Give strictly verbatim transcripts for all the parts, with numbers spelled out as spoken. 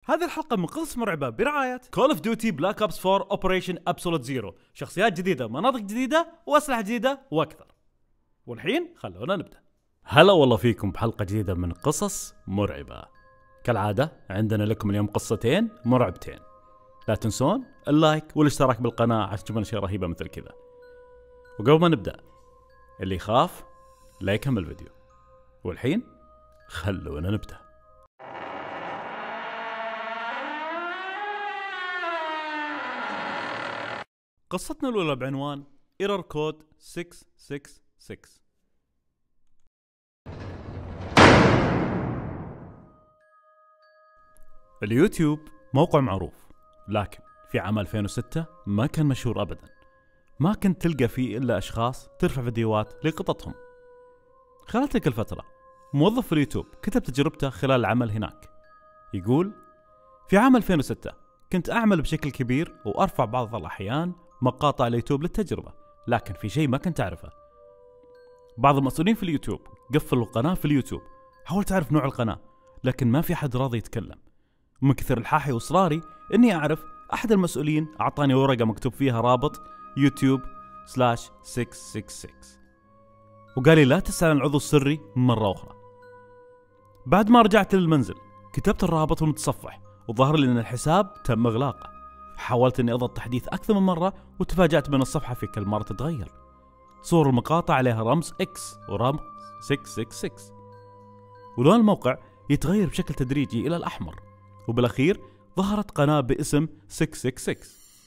هذه الحلقة من قصص مرعبة برعاية كول اوف ديوتي بلاك اوبس فور اوبريشن ابسولوت زيرو، شخصيات جديدة، مناطق جديدة، واسلحة جديدة واكثر. والحين خلونا نبدأ. هلا والله فيكم بحلقة جديدة من قصص مرعبة. كالعادة عندنا لكم اليوم قصتين مرعبتين. لا تنسون اللايك والاشتراك بالقناة عشان تشوفون اشياء رهيبة مثل كذا. وقبل ما نبدأ، اللي يخاف لا يكمل الفيديو. والحين خلونا نبدأ. قصتنا الأولى بعنوان ايرور كود ستة ستة ستة. اليوتيوب موقع معروف، لكن في عام ألفين وستة ما كان مشهور أبدا. ما كنت تلقى فيه إلا أشخاص ترفع فيديوهات لقططهم. خلال تلك الفترة موظف في اليوتيوب كتب تجربته خلال العمل هناك. يقول: في عام ألفين وستة كنت أعمل بشكل كبير وأرفع بعض الأحيان مقاطع اليوتيوب للتجربة، لكن في شيء ما كنت أعرفه. بعض المسؤولين في اليوتيوب قفلوا القناة في اليوتيوب. حاولت أعرف نوع القناة لكن ما في حد راضي يتكلم. ومن كثر الحاحي وإصراري إني أعرف، أحد المسؤولين أعطاني ورقة مكتوب فيها رابط يوتيوب سلاش ستة ستة ستة، وقال لي لا تسأل عن العضو السري مرة أخرى. بعد ما رجعت للمنزل كتبت الرابط والمتصفح، وظهر لي أن الحساب تم إغلاقه. حاولت اني اضغط تحديث اكثر من مرة، وتفاجأت بان الصفحة في كل مرة تتغير. صور المقاطع عليها رمز اكس ورمز ستة ستة ستة، ولون الموقع يتغير بشكل تدريجي الى الاحمر، وبالاخير ظهرت قناة باسم ستة ستة ستة.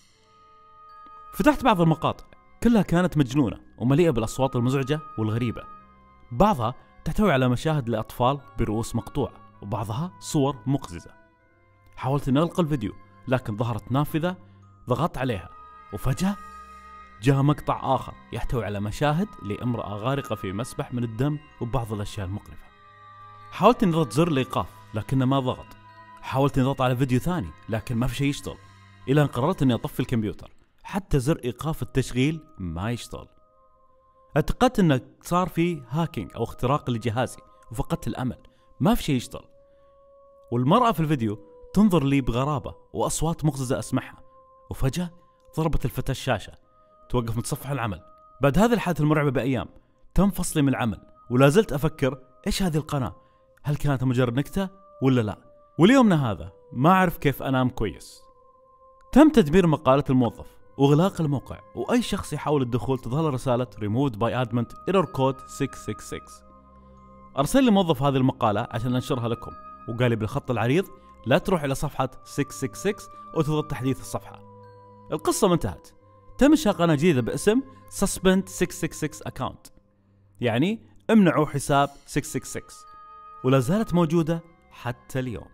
فتحت بعض المقاطع، كلها كانت مجنونة ومليئة بالاصوات المزعجة والغريبة. بعضها تحتوي على مشاهد لاطفال برؤوس مقطوعة، وبعضها صور مقززة. حاولت اني اغلق الفيديو لكن ظهرت نافذة، ضغطت عليها وفجأة جاء مقطع آخر يحتوي على مشاهد لامرأة غارقة في مسبح من الدم وبعض الأشياء المقرفة. حاولت أن أضغط زر الإيقاف لكنه ما ضغط. حاولت أن أضغط على فيديو ثاني لكن ما في شيء يشتغل، إلى أن قررت أني أطفي الكمبيوتر. حتى زر إيقاف التشغيل ما يشتغل. اعتقدت أنه صار في هاكينج أو اختراق لجهازي، وفقدت الأمل. ما في شيء يشتغل. والمرأة في الفيديو تنظر لي بغرابة وأصوات مقززة أسمعها. وفجأة ضربت الفتاة الشاشة، توقف متصفح العمل. بعد هذه الحادثة المرعبة بأيام تم فصلي من العمل، ولا زلت أفكر إيش هذه القناة؟ هل كانت مجرد نكتة ولا لا؟ وليومنا هذا ما أعرف كيف أنام كويس. تم تدمير مقالة الموظف وإغلاق الموقع، وأي شخص يحاول الدخول تظهر رسالة removed by admin error code ستة ستة ستة. أرسل لي موظف هذه المقالة عشان أنشرها لكم، وقال لي بالخط العريض لا تروح إلى صفحة ستة ستة ستة وتضغط تحديث الصفحة. القصة انتهت. تم إنشاء قناة جديدة باسم suspend ستة ستة ستة account، يعني امنعوا حساب ستة ستة ستة، ولا زالت موجودة حتى اليوم.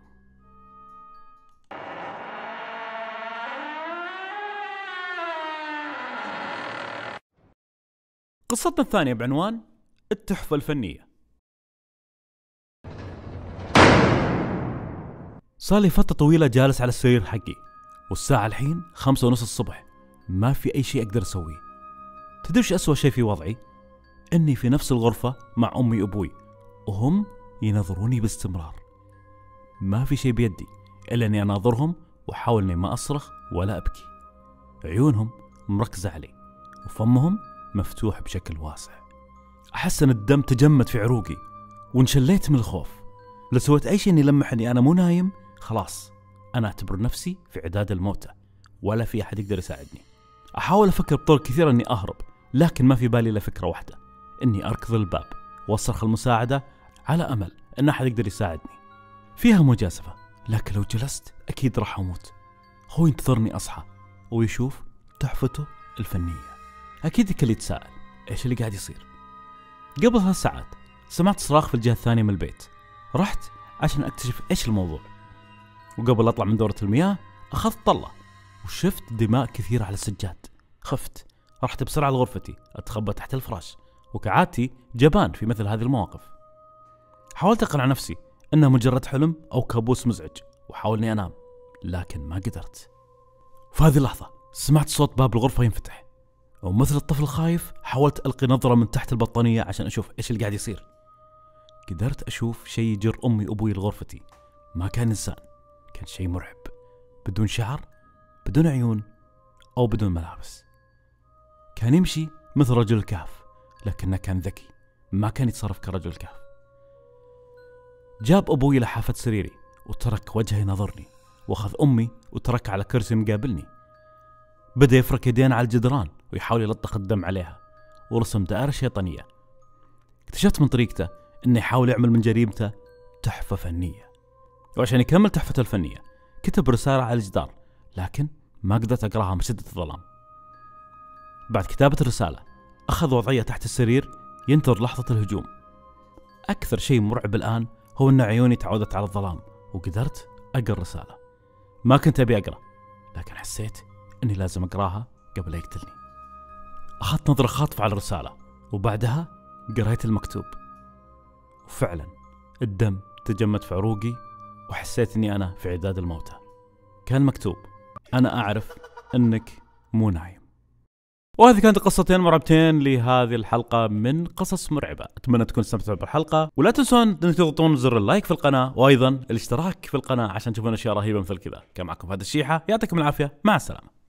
قصتنا الثانية بعنوان التحفة الفنية. صار لي فترة طويلة جالس على السرير حقي، والساعة الحين خمسة ونص الصبح. ما في أي شيء أقدر أسويه. تدري وش أسوأ شيء في وضعي؟ إني في نفس الغرفة مع أمي وأبوي، وهم ينظروني باستمرار. ما في شيء بيدي إلا إني أناظرهم وأحاول إني ما أصرخ ولا أبكي. عيونهم مركزة علي، وفمهم مفتوح بشكل واسع. أحس أن الدم تجمد في عروقي، وانشليت من الخوف. لو سويت أي شيء إني يلمح إني أنا مو نايم، خلاص أنا أعتبر نفسي في عداد الموتى، ولا في أحد يقدر يساعدني. أحاول أفكر بطرق كثيرة إني أهرب، لكن ما في بالي إلا فكرة واحدة: إني أركض الباب وأصرخ المساعدة على أمل إن أحد يقدر يساعدني. فيها مجازفة، لكن لو جلست أكيد راح أموت. هو ينتظرني أصحى ويشوف تحفته الفنية. أكيد الكل يتساءل إيش اللي قاعد يصير. قبل ثلاث ساعات سمعت صراخ في الجهة الثانية من البيت. رحت عشان أكتشف إيش الموضوع، وقبل أطلع من دورة المياه أخذت طلة وشفت دماء كثيرة على السجاد. خفت، رحت بسرعة لغرفتي أتخبى تحت الفراش، وكعادتي جبان في مثل هذه المواقف. حاولت أقنع نفسي إنه مجرد حلم أو كابوس مزعج، وحاول إني أنام، لكن ما قدرت. في هذه اللحظة سمعت صوت باب الغرفة ينفتح، ومثل الطفل الخايف حاولت ألقي نظرة من تحت البطانية عشان أشوف إيش اللي قاعد يصير. قدرت أشوف شيء يجر أمي وأبوي لغرفتي. ما كان إنسان، كان شيء مرعب، بدون شعر، بدون عيون، أو بدون ملابس. كان يمشي مثل رجل الكهف، لكنه كان ذكي، ما كان يتصرف كرجل الكهف. جاب أبوي لحافة سريري وترك وجهه ينظرني، وأخذ أمي وتركها على كرسي مقابلني. بدأ يفرك يدين على الجدران ويحاول يلطخ الدم عليها، ورسم دائرة شيطانية. اكتشفت من طريقته إنه يحاول يعمل من جريمته تحفة فنية، وعشان يكمل تحفته الفنية كتب رسالة على الجدار، لكن ما قدرت أقراها من شدة الظلام. بعد كتابة الرسالة أخذ وضعية تحت السرير ينتظر لحظة الهجوم. أكثر شيء مرعب الآن هو أن عيوني تعودت على الظلام، وقدرت أقرأ الرسالة. ما كنت أبي أقرأ، لكن حسيت أني لازم أقراها قبل لا يقتلني. أخذت نظرة خاطفة على الرسالة، وبعدها قرأت المكتوب، وفعلا الدم تجمد في عروقي، وحسيت أني أنا في عداد الموتى. كان مكتوب: أنا أعرف أنك مو نايم. وهذه كانت قصتين مرعبتين لهذه الحلقة من قصص مرعبة. أتمنى تكون استمتعتوا بالحلقة، ولا تنسون أن تضغطون زر اللايك في القناة، وأيضا الاشتراك في القناة عشان تشوفون أشياء رهيبة مثل كذا. كان معكم هذا الشيحة، يعطيكم العافية، مع السلامة.